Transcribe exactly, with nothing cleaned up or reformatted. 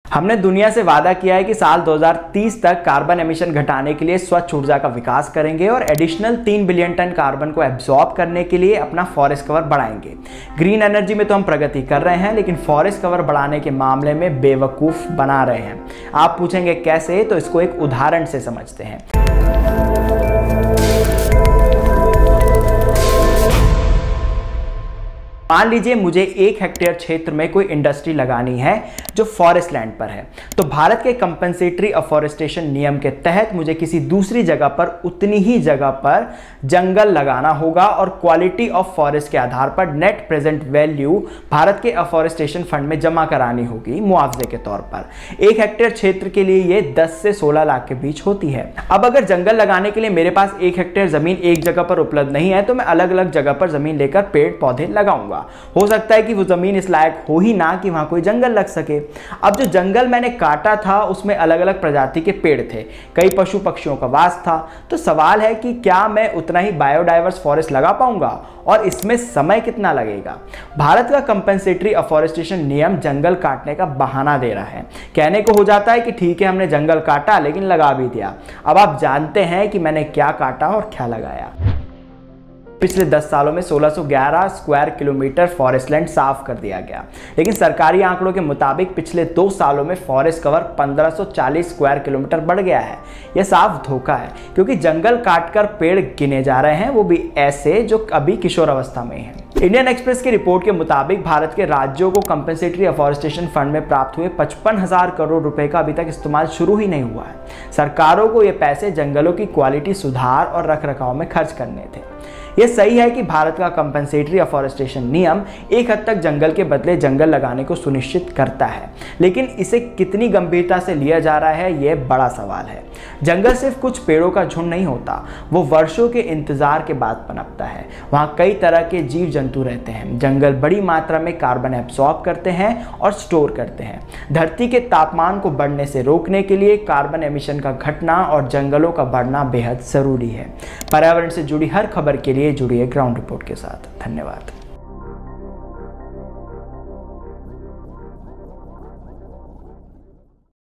हमने दुनिया से वादा किया है कि साल दो हज़ार तीस तक कार्बन एमिशन घटाने के लिए स्वच्छ ऊर्जा का विकास करेंगे और एडिशनल तीन बिलियन टन कार्बन को एब्जॉर्ब करने के लिए अपना फॉरेस्ट कवर बढ़ाएंगे। ग्रीन एनर्जी में तो हम प्रगति कर रहे हैं, लेकिन फॉरेस्ट कवर बढ़ाने के मामले में बेवकूफ़ बना रहे हैं। आप पूछेंगे कैसे, तो इसको एक उदाहरण से समझते हैं। मान लीजिए मुझे एक हेक्टेयर क्षेत्र में कोई इंडस्ट्री लगानी है जो फॉरेस्ट लैंड पर है, तो भारत के कंपनसेटरी अफॉरेस्टेशन नियम के तहत मुझे किसी दूसरी जगह पर उतनी ही जगह पर जंगल लगाना होगा और क्वालिटी ऑफ फॉरेस्ट के आधार पर नेट प्रेजेंट वैल्यू भारत के अफॉरेस्टेशन फंड में जमा करानी होगी मुआवजे के तौर पर। एक हेक्टेयर क्षेत्र के लिए ये दस से सोलह लाख के बीच होती है। अब अगर जंगल लगाने के लिए मेरे पास एक हेक्टेयर जमीन एक जगह पर उपलब्ध नहीं है, तो मैं अलग अलग जगह पर जमीन लेकर पेड़ पौधे लगाऊंगा। हो सकता है कि वो जमीन इस लायक हो ही ना कि वहां कोई जंगल लग सके। अब जो जंगल मैंने काटा था उसमें अलग अलग प्रजाति के पेड़ थे, कई पशु पक्षियों का वास था। तो सवाल है कि क्या मैं उतना ही बायोडाइवर्स फॉरेस्ट लगा पाऊंगा और इसमें समय कितना लगेगा। भारत का कंपनसेटरी अफॉरेस्टेशन नियम जंगल काटने का बहाना दे रहा है। कहने को हो जाता है कि ठीक है, हमने जंगल काटा लेकिन लगा भी दिया। अब आप जानते हैं कि मैंने क्या काटा और क्या लगाया। पिछले दस सालों में सोलह सौ ग्यारह स्क्वायर किलोमीटर फॉरेस्ट लैंड साफ कर दिया गया, लेकिन सरकारी आंकड़ों के मुताबिक पिछले दो सालों में फॉरेस्ट कवर पंद्रह सौ चालीस स्क्वायर किलोमीटर बढ़ गया है। यह साफ धोखा है, क्योंकि जंगल काटकर पेड़ गिने जा रहे हैं, वो भी ऐसे जो अभी किशोर अवस्था में हैं। इंडियन एक्सप्रेस की रिपोर्ट के मुताबिक भारत के राज्यों को कंपनसेटरी अफॉरेस्टेशन फंड में प्राप्त हुए पचपन हजार करोड़ रुपए का अभी तक इस्तेमाल शुरू ही नहीं हुआ है। सरकारों को ये पैसे जंगलों की क्वालिटी सुधार और रखरखाव में खर्च करने थे। यह सही है कि भारत का कंपनसेटरी अफॉरेस्टेशन नियम एक हद तक जंगल के बदले जंगल लगाने को सुनिश्चित करता है, लेकिन इसे कितनी गंभीरता से लिया जा रहा है, यह बड़ा सवाल है। जंगल सिर्फ कुछ पेड़ों का झुंड नहीं होता, वो वर्षों के इंतजार के बाद पनपता है। वहाँ कई तरह के जीव जंतु रहते हैं। जंगल बड़ी मात्रा में कार्बन एब्सॉर्ब करते हैं और स्टोर करते हैं। धरती के तापमान को बढ़ने से रोकने के लिए कार्बन एमिशन का घटना और जंगलों का बढ़ना बेहद जरूरी है। पर्यावरण से जुड़ी हर खबर के लिए जुड़िए ग्राउंड रिपोर्ट के साथ। धन्यवाद।